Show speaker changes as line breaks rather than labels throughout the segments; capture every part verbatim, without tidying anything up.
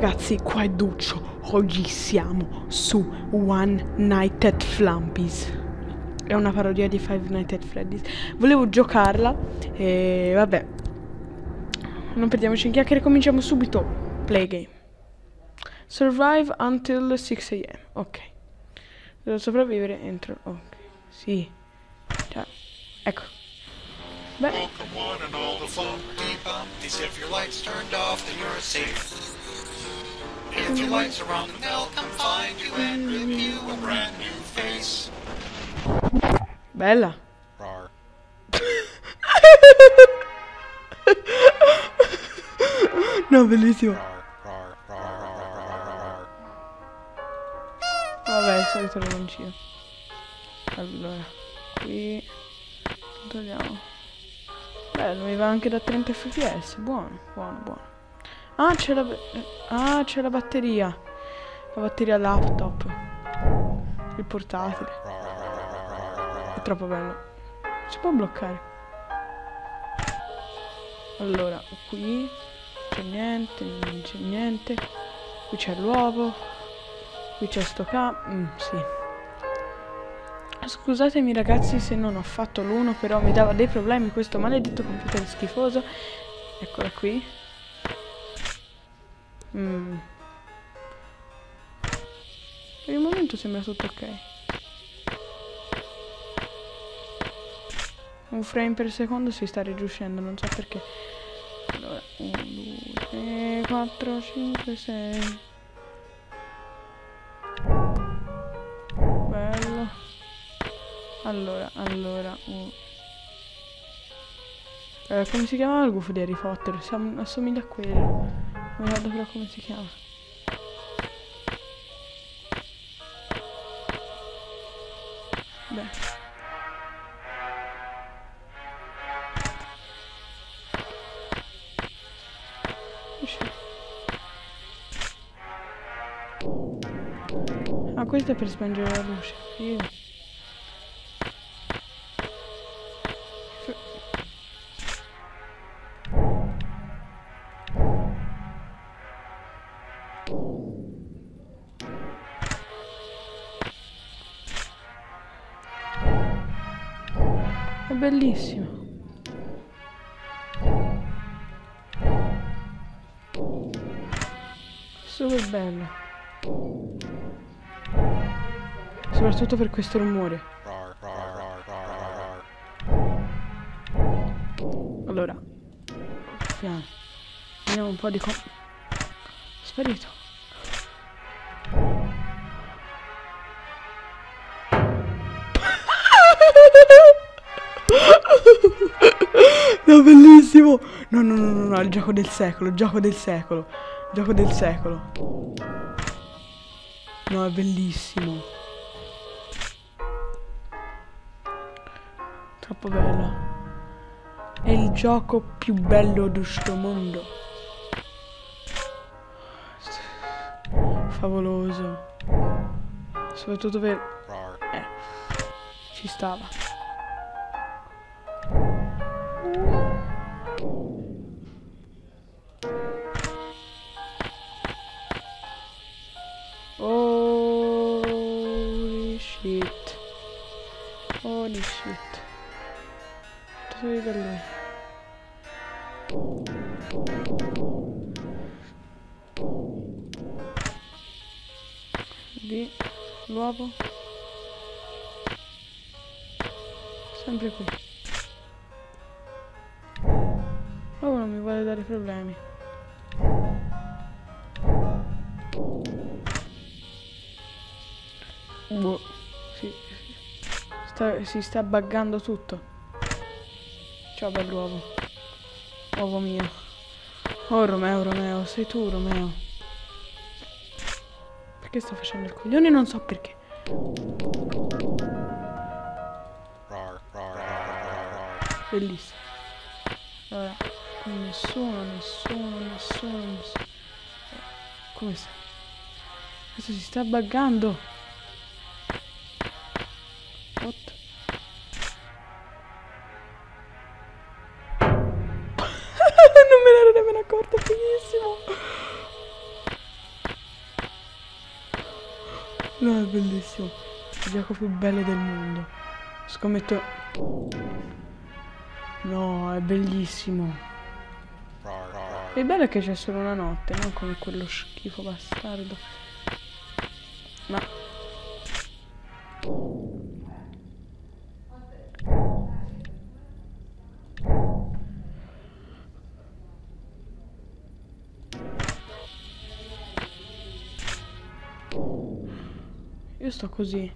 ragazzi, qua è Duccio. Oggi siamo su One Night at Flumpy's. È una parodia di Five Nights at Freddy's. Volevo giocarla e vabbè, non perdiamoci in chiacchiere, cominciamo subito. Play game. Survive until six a m Ok. Devo sopravvivere entro. Ok. Sì. Ciao. Ecco. Beh.
Welcome one and all the Flumpty Bumpties. If your lights turned off, then you're safe. If your lights are on, then they'll come find you and review a brand new face.
Bella.
Rar.
No, bellissimo.
Rar, rar, rar, rar, rar, rar.
Vabbè, il solito regoncino. Allora, qui togliamo. Bello, mi va anche da trenta F P S. Buono, buono, buono. Ah, c'è la... Ah, c'è la batteria. La batteria laptop. Il portatile. È troppo bello. Si può bloccare. Allora, qui c'è niente, non c'è niente. Qui c'è l'uovo. Qui c'è sto ca... Mm, sì. Scusatemi ragazzi se non ho fatto l'uno, però mi dava dei problemi questo maledetto computer schifoso. Eccola qui. Mm. Per il momento sembra tutto ok. Un frame per secondo si sta rigiuscendo, non so perché. Allora, uno, due, tre, quattro, cinque, sei. Bello. Allora, allora. Uh. Eh, come si chiamava il gufo di Harry Potter? Si assomiglia a quello. Non mi ricordo però come si chiama. Beh. Ah, questo è per spengere la luce. Figo. È bellissimo. Super bello. Soprattutto per questo rumore.
Rar, rar, rar, rar, rar.
Allora, piano. Vediamo un po' di co... Sparito. No, bellissimo. No, no, no, no, no, il gioco del secolo, il gioco del secolo. Il gioco del secolo. No, è bellissimo. Troppo bello. È il gioco più bello di sto mondo. Favoloso. Soprattutto per...
Rar.
Eh, ci stava. Holy shit. Holy shit. Dove da lui? Lì, l'uovo. Sempre qui. Oh, non mi vuole dare problemi. Boh, sì, sta, si sta buggando tutto. Ciao bell'uovo. Uovo mio. Oh Romeo, Romeo, sei tu Romeo. Perché sto facendo il coglione? Non so perché.
Rar, rar, rar, rar, rar.
Bellissimo. Allora, qui nessuno, nessuno, nessuno, nessuno. Come sta? Questo si sta buggando. What? Non me ne ero nemmeno accorta, fighissimo. No, è bellissimo. Il gioco più bello del mondo. Scommetto... No, è bellissimo. Il bello è che c'è solo una notte, non come quello schifo bastardo. Ma... Io sto così.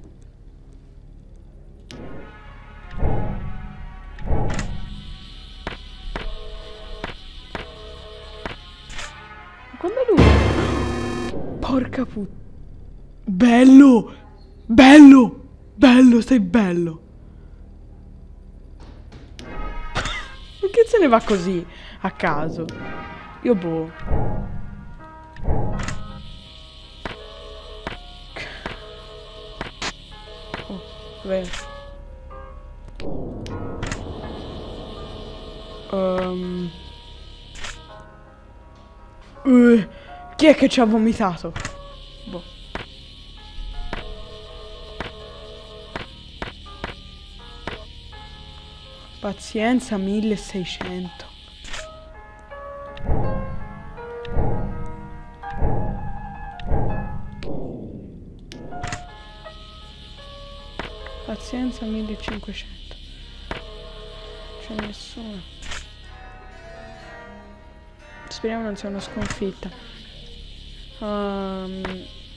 Quando è lui? Porca puttana. Bello! Bello! Bello, sei bello! Perché se ne va così? A caso. Io boh. Oh, beh. Um. Uh, chi è che ci ha vomitato? Boh. Pazienza milleseicento. Pazienza millecinquecento. C'è nessuno. Speriamo non sia una sconfitta. Um,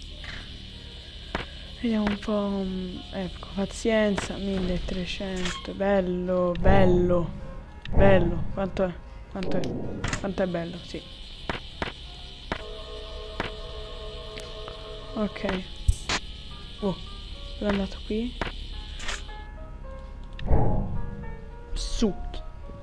vediamo un po'. Um, ecco, pazienza milletrecento. Bello, bello, bello. Quanto è? Quanto è? Quanto è bello, sì. Ok. Oh, sono andato qui. Succhi.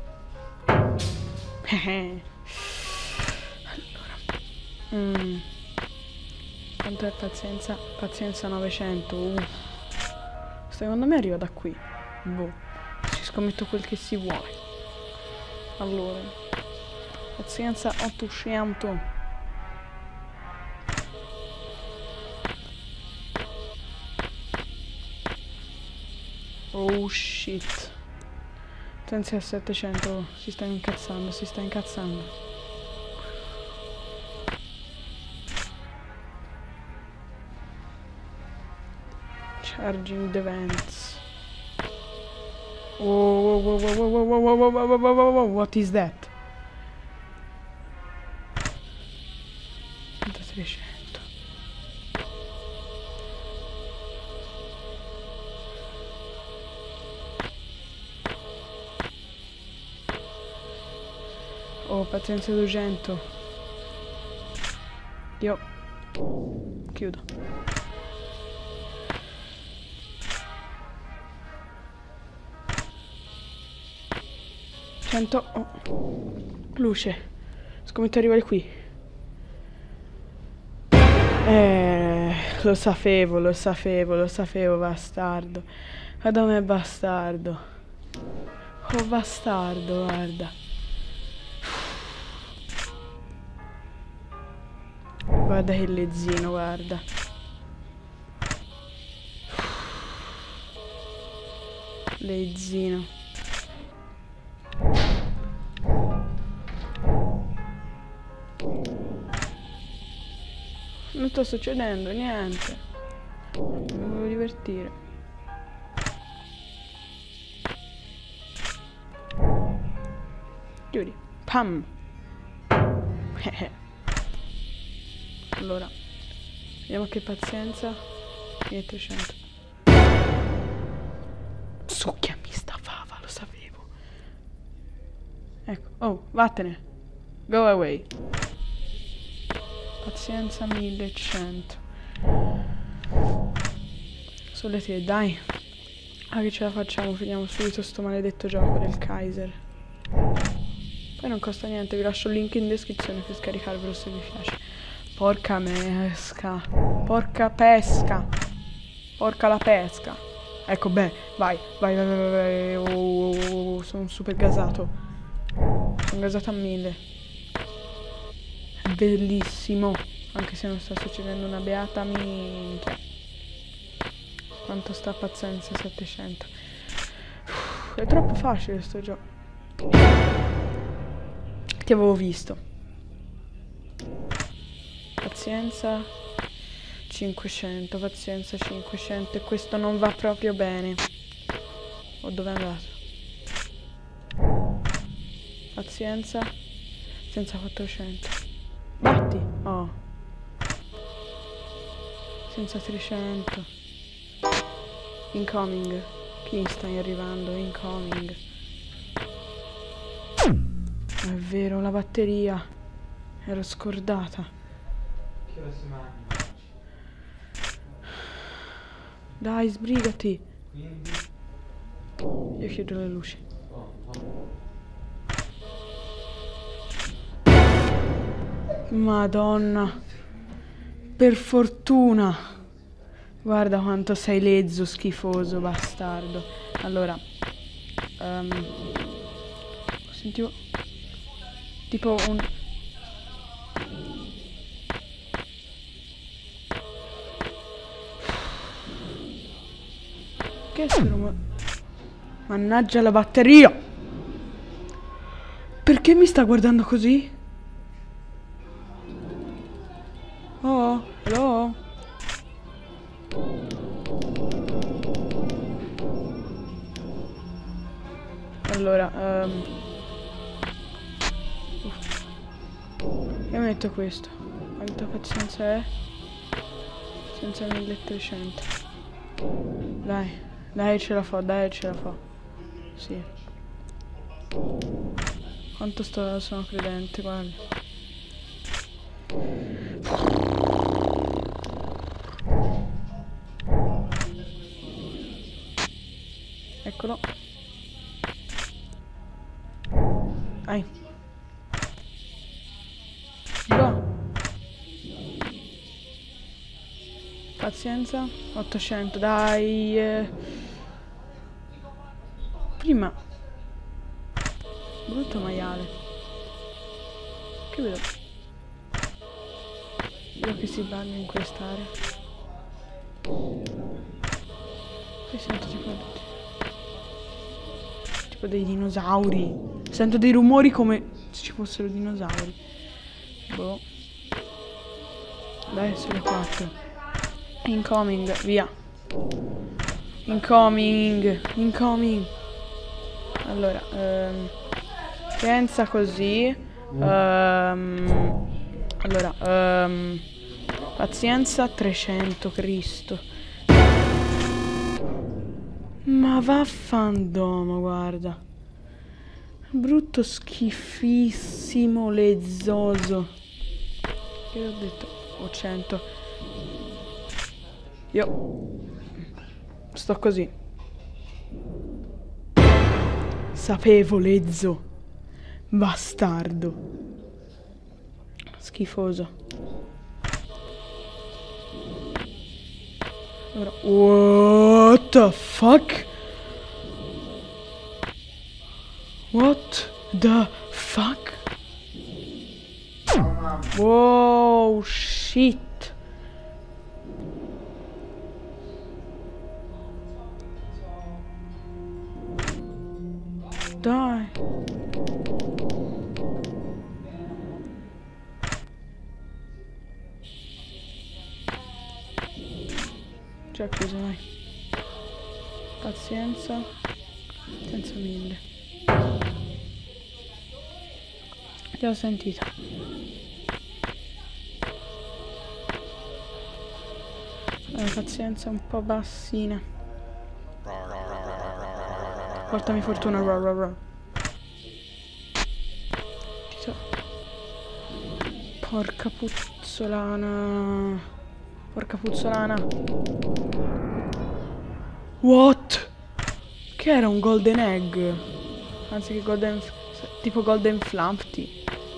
Mm. Quanto è pazienza? Pazienza novecento. Uh. Secondo me arriva da qui. Boh. Ci scommetto quel che si vuole. Allora. Pazienza ottocento. Oh shit. Pazienza settecento. Si sta incazzando, si sta incazzando. Charging the vents. Whoa, whoa, whoa, whoa, whoa, whoa, whoa, whoa, whoa, whoa, whoa, whoa, what is that? trecento. Oh, pazienza duecento. Io chiudo. cento. Oh. Luce. Scommetto arrivare qui. Eh, lo sapevo, lo sapevo, lo sapevo, bastardo. Guarda com'è bastardo. Oh, bastardo, guarda. Guarda che lezzino, guarda. Lezzino. Non sta succedendo niente. Mi volevo divertire. Chiudi. Pam. Allora, vediamo che pazienza. milletrecento. Succhiami sta fava, lo sapevo. Ecco. Oh, vattene. Go away. Pazienza millecento. Sulle te, dai. Ah, che ce la facciamo? Finiamo subito sto maledetto gioco del Kaiser. Poi non costa niente, vi lascio il link in descrizione per scaricarvelo se vi piace. Porca pesca. Porca pesca. Porca la pesca. Ecco, beh, vai, vai, vai, vai, vai. Oh, oh, oh, sono super gasato. Sono gasato a mille. Bellissimo, anche se non sta succedendo una beata minchia. Quanto sta pazienza? settecento. Uff, è troppo facile sto gioco. Ti avevo visto. Pazienza cinquecento, pazienza cinquecento. E questo non va proprio bene. O dove è andato? Pazienza. Pazienza quattrocento. Batti. Oh. Pazienza trecento. Incoming. Chi stai arrivando? Incoming. È vero, la batteria. Ero scordata. Dai, sbrigati. Io chiudo le luci. Madonna. Per fortuna. Guarda quanto sei lezzo, schifoso, bastardo. Allora. Um, sentivo. Tipo un... Che sono... Mannaggia la batteria! Perché mi sta guardando così? Oh, hello? Allora, um... io metto questo. Quanta pazienza è? Senza milletrecento. Dai, dai ce la fa, dai ce la fa. Sì. Quanto sto, sono credente, guarda. Eccolo. Dai. Go. Pazienza. ottocento, dai. Eh. Prima. Brutto maiale. Che vedo? Vedo che si balla in quest'area. Qui sento tipo... tipo dei dinosauri. Sento dei rumori come se ci fossero dinosauri. Boh. Dai, sulle quattro. Incoming, via. Incoming, incoming. Allora, ehm, senza così. Ehm, allora, ehm, pazienza trecento, Cristo. Ma vaffandomo, guarda. Brutto schifissimo lezzoso. Che ho detto? Ho cento. Io sto così. Sapevo, lezzo. Bastardo. Schifoso. Ora. What the fuck? What the fuck? Wow, shit. Dai. Già chiuso, dai. Pazienza. Senza mille. Ti ho sentito. Eh, pazienza un po' bassina. Portami fortuna, ra ra ra. Porca puzzolana. Porca puzzolana. What? Che era un golden egg? Anzi che golden... tipo golden flumpty.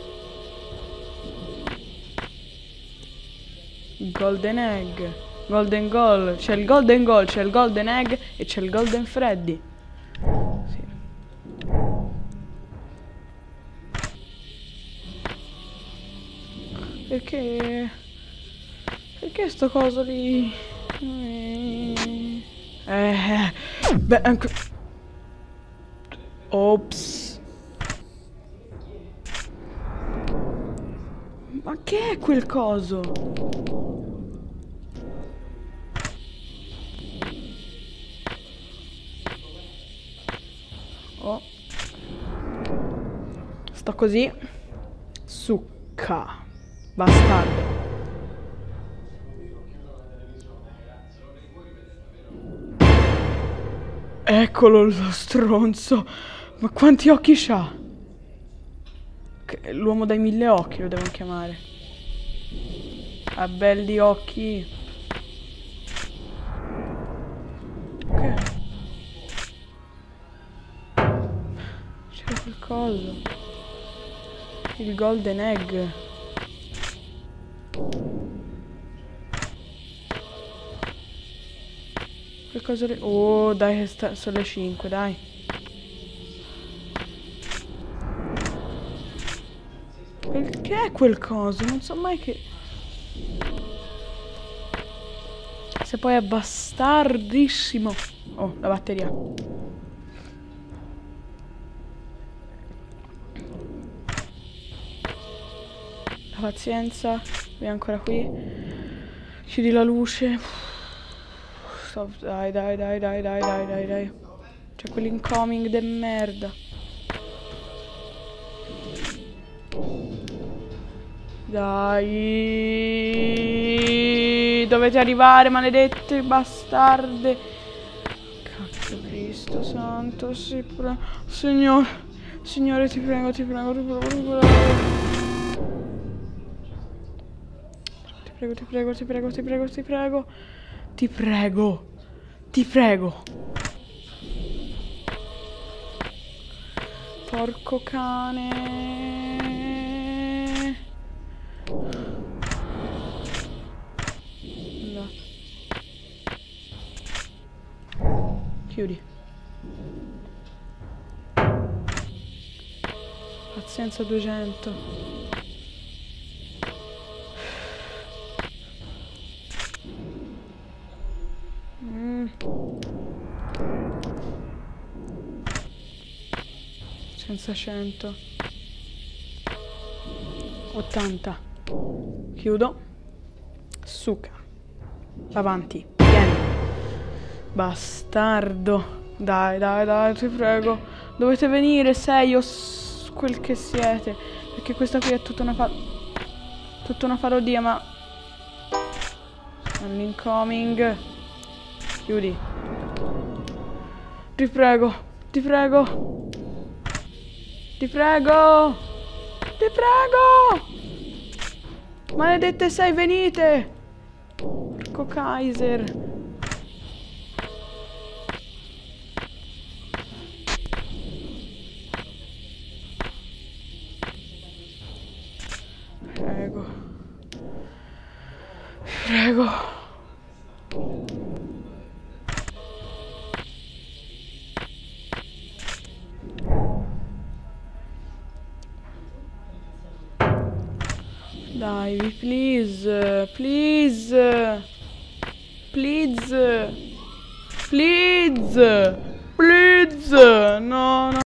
Golden egg. Golden goal. C'è il golden goal, c'è il golden egg e c'è il golden Freddy. Sì. Perché... Perché sto coso lì? Eh, beh, anche... Ops. Ma che è quel coso? Oh. Sto così. Succa. Bastardo. Eccolo lo stronzo. Ma quanti occhi c'ha? L'uomo dai mille occhi lo devo chiamare. Ha belli occhi. Ok. C'era quel coso. Il golden egg. Che cosa le... Oh, dai, che sta... sono le cinque, dai. Che è quel coso? Non so mai che... Se poi è bastardissimo. Oh, la batteria. La pazienza. È ancora qui. Chiudi la luce. Stop. Dai, dai, dai, dai, dai, dai, dai, dai. C'è quell'incoming de merda. Dai, dovete arrivare, maledette bastarde. Cazzo Cristo santo, si prego. Signore, Signore, ti prego, ti prego, ti prego, ti prego. Ti prego, ti prego, ti prego, ti prego, ti prego. Ti prego. Ti prego. Porco cane. No. Chiudi. Pazienza duecento. Mm. Senza cento. ottanta. Chiudo. Suca. Avanti. Vieni. Bastardo. Dai, dai, dai, ti prego. Dovete venire, sei o quel che siete. Perché questa qui è tutta una fa... Tutta una parodia, ma... All'incoming. Chiudi. Ti prego. Ti prego. Ti prego. Ti prego. Maledette sei, venite. Porco Kaiser. Prego. Prego. Dai, please, please, please, please, please, no, no.